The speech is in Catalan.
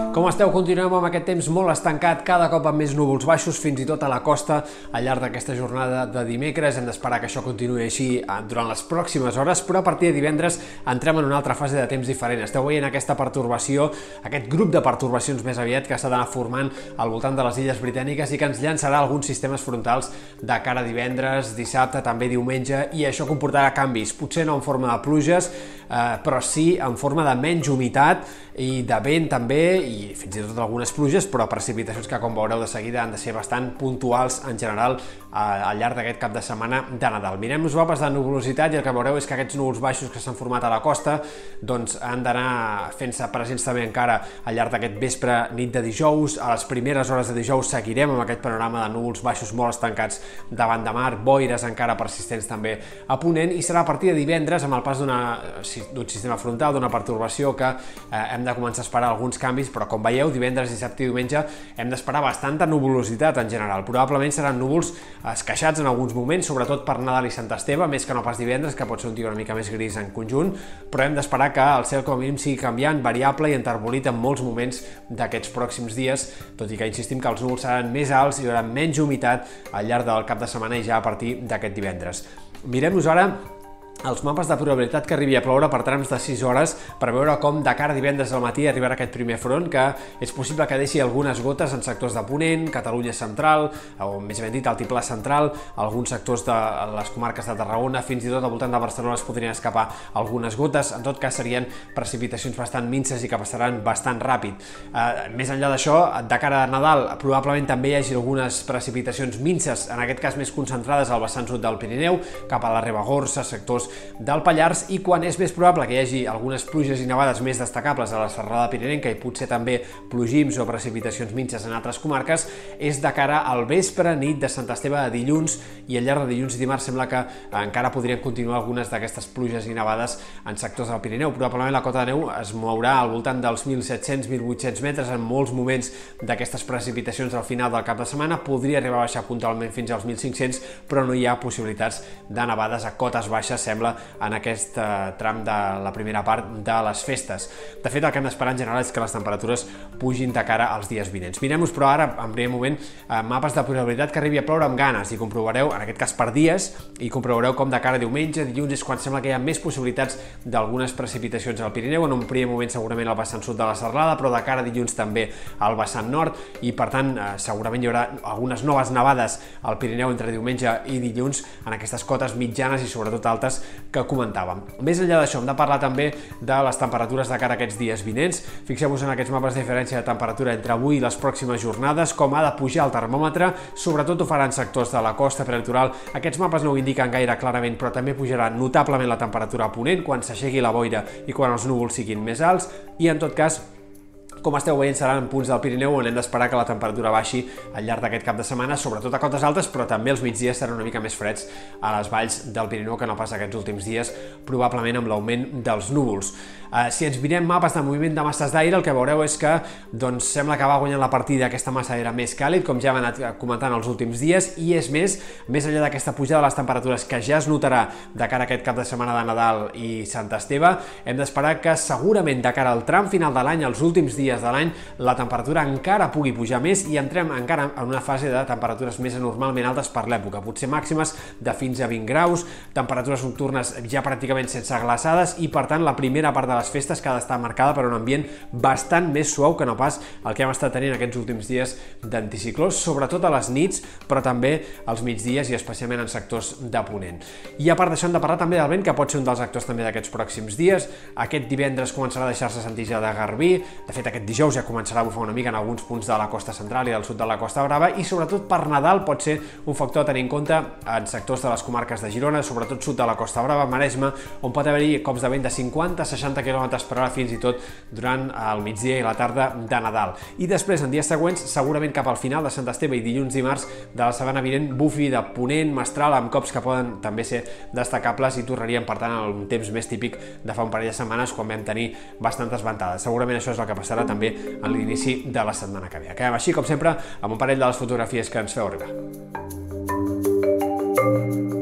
Com esteu? Continuem amb aquest temps molt estancat, cada cop amb més núvols baixos, fins i tot a la costa al llarg d'aquesta jornada de dimecres. Hem d'esperar que això continuï així durant les pròximes hores, però a partir de divendres entrem en una altra fase de temps diferent. Esteu veient aquesta pertorbació, aquest grup de pertorbacions més aviat que s'ha d'anar formant al voltant de les Illes Britàniques i que ens llançarà alguns sistemes frontals de cara a divendres, dissabte, també diumenge, i això comportarà canvis, potser no en forma de pluges, però sí en forma de menys humitat i de vent també, i fins i tot algunes pluges, però precipitacions que, com veureu de seguida, han de ser bastant puntuals en general al llarg d'aquest cap de setmana de Nadal. Mirem els mapes de nuvolositat i el que veureu és que aquests núvols baixos que s'han format a la costa doncs han d'anar fent-se presents també encara al llarg d'aquest vespre, nit de dijous. A les primeres hores de dijous seguirem amb aquest panorama de núvols baixos molt estancats davant de mar, boires encara persistents també a ponent, i serà a partir de divendres, amb el pas d'un sistema frontal, d'una pertorbació, que hem de començar a esperar alguns canvis, però com veieu, divendres, dissabte i diumenge hem d'esperar bastanta nuvolositat en general. Probablement seran núvols esqueixats en alguns moments, sobretot per Nadal i Sant Esteve, més que no pas divendres, que pot ser un dia una mica més gris en conjunt, però hem d'esperar que el cel com a mínim sigui canviant, variable i enterbolit en molts moments d'aquests pròxims dies, tot i que insistim que els núvols seran més alts i hi haurà menys humitat al llarg del cap de setmana i ja a partir d'aquest divendres. Mirem-nos ara els mapes de probabilitat que arribi a ploure per trams de 6 hores per veure com de cara a divendres al matí arribarà aquest primer front, que és possible que deixi algunes gotes en sectors de Ponent, Catalunya central, o més ben dit Altiplà central, alguns sectors de les comarques de Tarragona, fins i tot al voltant de Barcelona es podrien escapar algunes gotes. En tot cas serien precipitacions bastant minces i que passaran bastant ràpid. Més enllà d'això, de cara a Nadal probablement també hi hagi algunes precipitacions minces, en aquest cas més concentrades al vessant sud del Pirineu, cap a la Ribagorça, sectors del Pallars, i quan és més probable que hi hagi algunes pluges i nevades més destacables a la serralada pirinenca i potser també plogims o precipitacions minces en altres comarques, és de cara al vespre, nit de Sant Esteve de dilluns, i al llarg de dilluns i dimarts sembla que encara podrien continuar algunes d'aquestes pluges i nevades en sectors del Pirineu. Probablement la cota de neu es mourà al voltant dels 1.700-1.800 metres en molts moments d'aquestes precipitacions al final del cap de setmana. Podria arribar a baixar puntualment fins als 1.500, però no hi ha possibilitats de nevades a cotes baixes, sembla, en aquest tram de la primera part de les festes. De fet, el que hem d'esperar en general és que les temperatures pugin de cara als dies vinents. Mirem-nos, però ara, en primer moment, mapes de probabilitat que arribi a ploure amb ganes, i comprovareu, en aquest cas per dies, i comprovareu com de cara a diumenge, dilluns és quan sembla que hi ha més possibilitats d'algunes precipitacions al Pirineu, en un primer moment segurament al vessant sud de la serralada, però de cara a dilluns també al vessant nord, i per tant segurament hi haurà algunes noves nevades al Pirineu entre diumenge i dilluns en aquestes cotes mitjanes i sobretot altes que comentàvem. Més enllà d'això, hem de parlar també de les temperatures de cara a aquests dies vinents. Fixeu-vos en aquests mapes de diferència de temperatura entre avui i les pròximes jornades, com ha de pujar el termòmetre, sobretot ho faran sectors de la costa prelitoral. Aquests mapes no ho indiquen gaire clarament, però també pujarà notablement la temperatura a ponent quan s'aixequi la boira i quan els núvols siguin més alts, i en tot cas, com esteu veient, seran punts del Pirineu on hem d'esperar que la temperatura baixi al llarg d'aquest cap de setmana, sobretot a cotes altes, però també els migdies seran una mica més freds a les valls del Pirineu que no pas aquests últims dies, probablement amb l'augment dels núvols. Si ens mirem mapes de moviment de masses d'aire, el que veureu és que sembla que va guanyant la partida aquesta massa d'aire més càlid, com ja hem anat comentant els últims dies, i és més enllà d'aquesta pujada de les temperatures que ja es notarà de cara a aquest cap de setmana de Nadal i Sant Esteve, hem d'esperar que segurament de cara al tram final de l'any, els últims dies de l'any, la temperatura encara pugui pujar més i entrem encara en una fase de temperatures més anormalment altes per l'època, potser màximes de fins a 20 graus, temperatures nocturnes ja pràcticament sense glaçades, i per tant la primera part de les festes que ha d'estar marcada per un ambient bastant més suau que no pas el que hem estat tenint aquests últims dies d'anticiclós, sobretot a les nits, però també als migdies i especialment en sectors de ponent. I a part d'això hem de parlar també del vent, que pot ser un dels actors també d'aquests pròxims dies. Aquest divendres començarà a deixar-se sentir ja de garbí, de fet aquest dijous ja començarà a bufar una mica en alguns punts de la costa central i del sud de la Costa Brava, i sobretot per Nadal pot ser un factor a tenir en compte en sectors de les comarques de Girona, sobretot sud de la Costa Brava, Maresme, on pot haver-hi cops de vent de 50-60 km per hora fins i tot durant el migdia i la tarda de Nadal. I després, en dies següents, segurament cap al final de Sant Esteve i dilluns dimarts de la setmana vinent, bufi de ponent, mestral, amb cops que poden també ser destacables, i tornaríem per tant a un temps més típic de fa un parell de setmanes quan vam tenir bastantes ventades. Segurament això és el que passarà també a l'inici de la setmana que ve. Acabem així, com sempre, amb un parell de les fotografies que ens feu arribar.